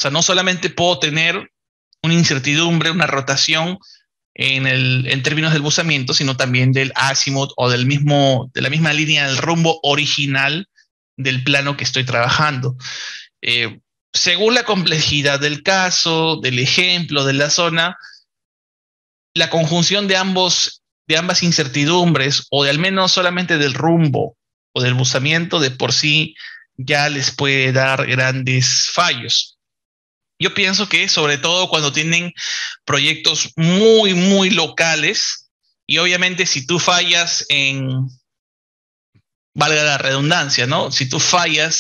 sea, no solamente puedo tener una incertidumbre, una rotación en términos del buzamiento, sino también del azimut o de la misma línea del rumbo original del plano que estoy trabajando. Eh, Según la complejidad del caso, del ejemplo, de la zona, la conjunción de ambas incertidumbres, o de al menos solamente del rumbo o del buzamiento, de por sí ya les puede dar grandes fallos. Yo pienso que sobre todo cuando tienen proyectos muy, muy locales, y obviamente si tú fallas valga la redundancia, ¿no? Si tú fallas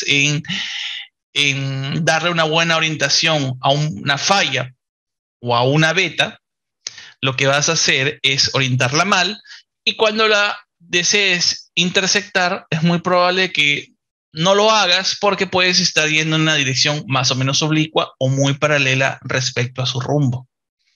en darle una buena orientación a una falla o a una beta, lo que vas a hacer es orientarla mal, y cuando la desees intersectar es muy probable que no lo hagas porque puedes estar yendo en una dirección más o menos oblicua o muy paralela respecto a su rumbo.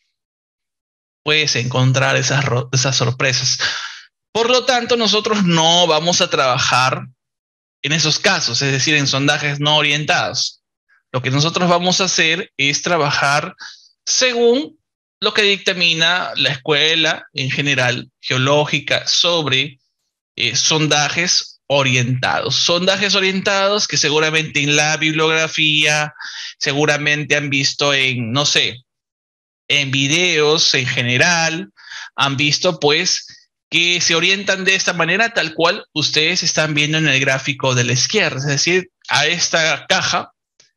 Puedes encontrar esas sorpresas. Por lo tanto, nosotros no vamos a trabajar en esos casos, es decir, en sondajes no orientados. Lo que nosotros vamos a hacer es trabajar según lo que dictamina la escuela en general geológica sobre sondajes orientados. Sondajes orientados que seguramente en la bibliografía, seguramente han visto en, no sé, en videos en general, han visto pues que se orientan de esta manera tal cual ustedes están viendo en el gráfico de la izquierda, es decir, a esta caja,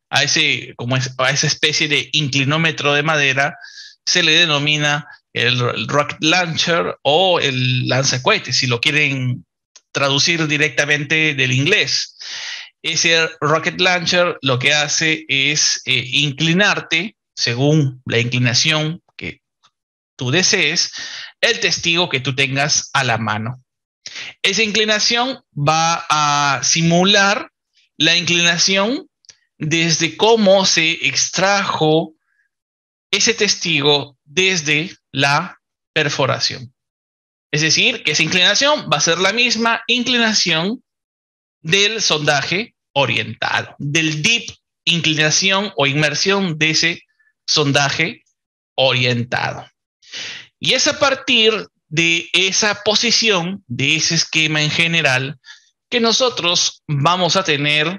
a esa especie de inclinómetro de madera, se le denomina el rocket launcher o el lanzacohetes, si lo quieren traducir directamente del inglés. Ese rocket launcher lo que hace es inclinarte según la inclinación que tú desees, el testigo que tú tengas a la mano. Esa inclinación va a simular la inclinación desde cómo se extrajo ese testigo desde la perforación. Es decir, que esa inclinación va a ser la misma inclinación del sondaje orientado, del dip, inclinación o inmersión de ese sondaje orientado. Y es a partir de esa posición, de ese esquema en general, que nosotros vamos a tener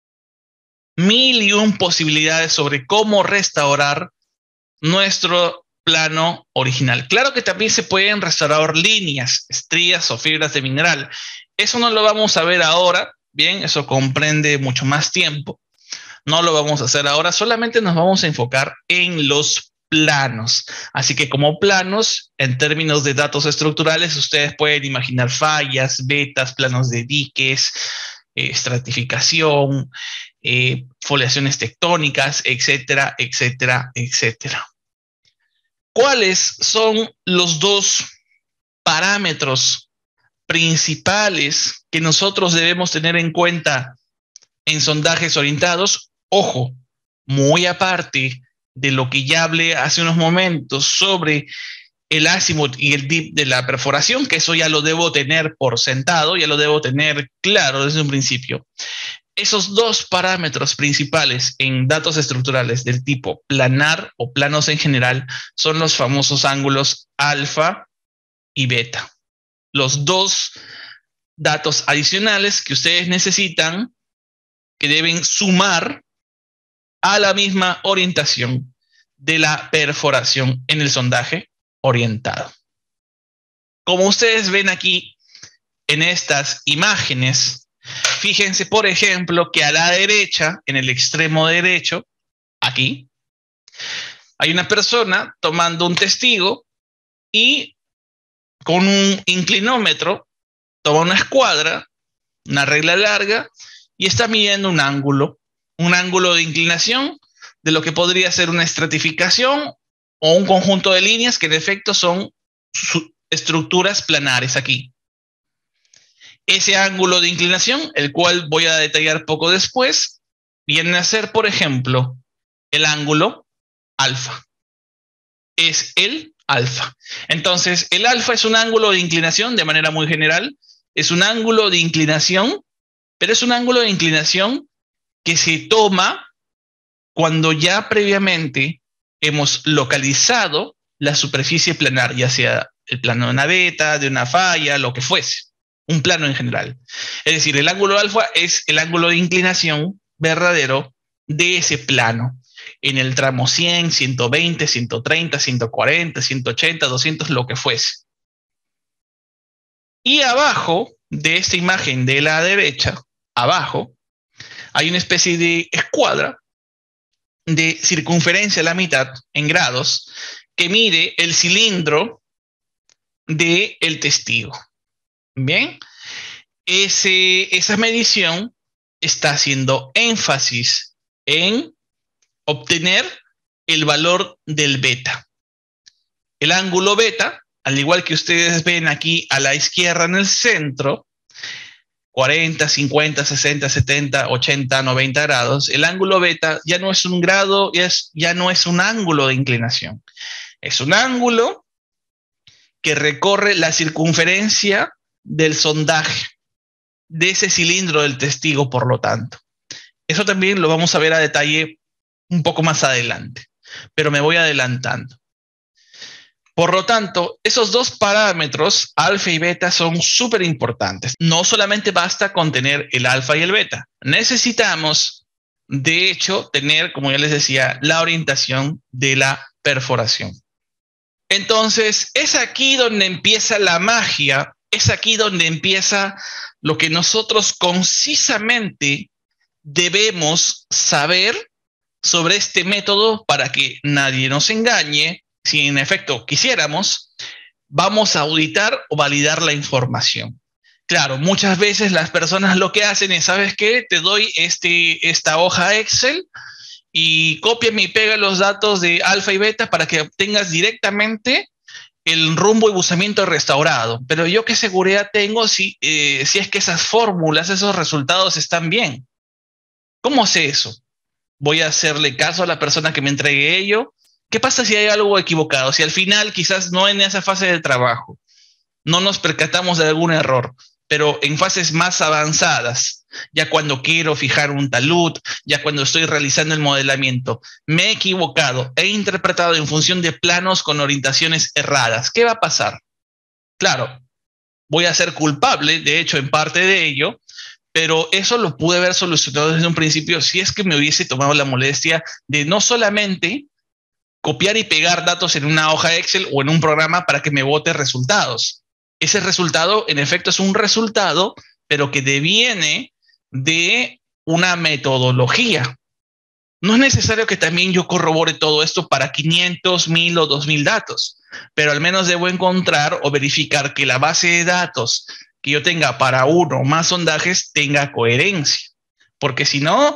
mil y un posibilidades sobre cómo restaurar nuestro plano original. Claro que también se pueden restaurar líneas, estrías o fibras de mineral. Eso no lo vamos a ver ahora, bien, eso comprende mucho más tiempo. No lo vamos a hacer ahora, solamente nos vamos a enfocar en los planos. Así que como planos, en términos de datos estructurales, ustedes pueden imaginar fallas, vetas, planos de diques, estratificación, foliaciones tectónicas, etcétera, etcétera, etcétera. ¿Cuáles son los dos parámetros principales que nosotros debemos tener en cuenta en sondajes orientados? Ojo, muy aparte de lo que ya hablé hace unos momentos sobre el azimut y el dip de la perforación, que eso ya lo debo tener por sentado, ya lo debo tener claro desde un principio. Esos dos parámetros principales en datos estructurales del tipo planar o planos en general son los famosos ángulos alfa y beta. Los dos datos adicionales que ustedes necesitan, que deben sumar a la misma orientación de la perforación en el sondaje orientado. Como ustedes ven aquí en estas imágenes, fíjense, por ejemplo, que a la derecha, en el extremo derecho, aquí, hay una persona tomando un testigo y con un inclinómetro toma una escuadra, una regla larga, y está midiendo un ángulo de inclinación de lo que podría ser una estratificación o un conjunto de líneas que en efecto son estructuras planares aquí. Ese ángulo de inclinación, el cual voy a detallar poco después, viene a ser, por ejemplo, el ángulo alfa. Es el alfa. Entonces, el alfa es un ángulo de inclinación de manera muy general, es un ángulo de inclinación, pero es un ángulo de inclinación que se toma cuando ya previamente hemos localizado la superficie planar, ya sea el plano de una veta, de una falla, lo que fuese, un plano en general. Es decir, el ángulo alfa es el ángulo de inclinación verdadero de ese plano en el tramo 100, 120, 130, 140, 180, 200, lo que fuese. Y abajo de esta imagen de la derecha, abajo, hay una especie de escuadra de circunferencia a la mitad en grados que mide el cilindro del testigo. Bien, esa medición está haciendo énfasis en obtener el valor del beta. El ángulo beta, al igual que ustedes ven aquí a la izquierda en el centro, 40, 50, 60, 70, 80, 90 grados, el ángulo beta ya no es un grado, ya no es un ángulo de inclinación. Es un ángulo que recorre la circunferencia del sondaje, de ese cilindro del testigo, por lo tanto. Eso también lo vamos a ver a detalle un poco más adelante, pero me voy adelantando. Por lo tanto, esos dos parámetros, alfa y beta, son súper importantes. No solamente basta con tener el alfa y el beta. Necesitamos, de hecho, tener, como ya les decía, la orientación de la perforación. Entonces, es aquí donde empieza la magia, es aquí donde empieza lo que nosotros concisamente debemos saber sobre este método para que nadie nos engañe. Si en efecto quisiéramos, vamos a auditar o validar la información. Claro, muchas veces las personas lo que hacen es, ¿sabes qué? Te doy esta hoja Excel y cópiame y pega los datos de alfa y beta para que obtengas directamente el rumbo y buzamiento restaurado. Pero yo qué seguridad tengo si es que esas fórmulas, esos resultados están bien. ¿Cómo sé eso? ¿Voy a hacerle caso a la persona que me entregue ello? ¿Qué pasa si hay algo equivocado? Si al final, quizás no en esa fase de trabajo, no nos percatamos de algún error, pero en fases más avanzadas, ya cuando quiero fijar un talud, ya cuando estoy realizando el modelamiento, me he equivocado, he interpretado en función de planos con orientaciones erradas. ¿Qué va a pasar? Claro, voy a ser culpable, de hecho, en parte de ello, pero eso lo pude haber solucionado desde un principio si es que me hubiese tomado la molestia de no solamente copiar y pegar datos en una hoja Excel o en un programa para que me bote resultados. Ese resultado, en efecto, es un resultado, pero que deviene de una metodología. No es necesario que también yo corrobore todo esto para 500, 1000 o 2000 datos, pero al menos debo encontrar o verificar que la base de datos que yo tenga para uno o más sondajes tenga coherencia, porque si no,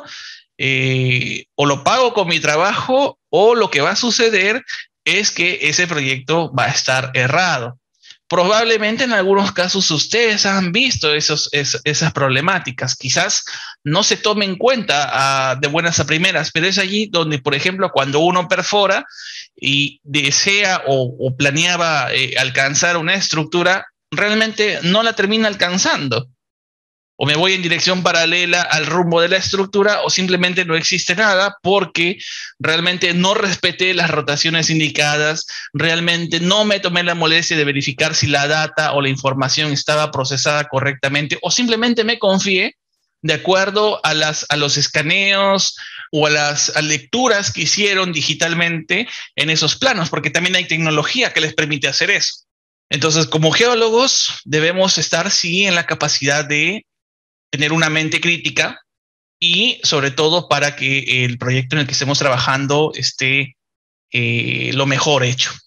o lo pago con mi trabajo o lo que va a suceder es que ese proyecto va a estar errado. Probablemente en algunos casos ustedes han visto esas problemáticas. Quizás no se tome en cuenta de buenas a primeras, pero es allí donde, por ejemplo, cuando uno perfora y desea o planeaba alcanzar una estructura, realmente no la termina alcanzando. O me voy en dirección paralela al rumbo de la estructura o simplemente no existe nada porque realmente no respeté las rotaciones indicadas, realmente no me tomé la molestia de verificar si la data o la información estaba procesada correctamente o simplemente me confié de acuerdo a los escaneos o a las lecturas que hicieron digitalmente en esos planos, porque también hay tecnología que les permite hacer eso. Entonces, como geólogos, debemos estar, sí, en la capacidad de tener una mente crítica y sobre todo para que el proyecto en el que estemos trabajando esté lo mejor hecho.